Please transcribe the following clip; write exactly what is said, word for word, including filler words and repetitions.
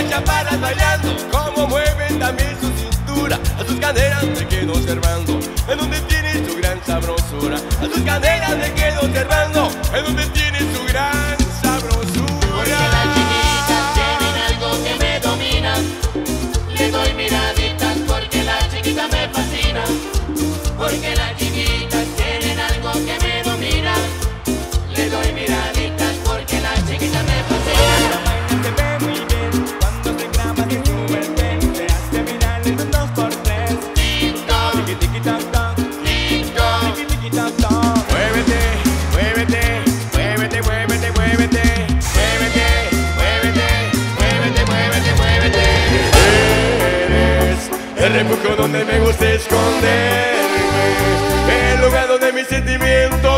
las chaparras bailando, como mueven también su cintura. A sus caderas me quedo observando, en donde tiene su gran sabrosura. A sus caderas me quedo observando, en donde tiene su gran sabrosura. Porque las chiquitas tienen algo que me domina. Le doy miraditas porque las chiquitas me fascinan. Porque las chiquitas tienen algo que me domina. Le doy miraditas porque las chiquitas me fascinan. Se ve muy bien cuando se graba y sube el ten. Se hace viral en un dos por tres. TikTok, Tiki tiki tac tac, TikTok. tiki tiki tac tac. Muévete, muévete, muévete, muévete, muévete. Muévete, muévete, muévete, muévete, muévete. Eres el refugio donde me gusta esconderme, el lugar donde mis sentimientos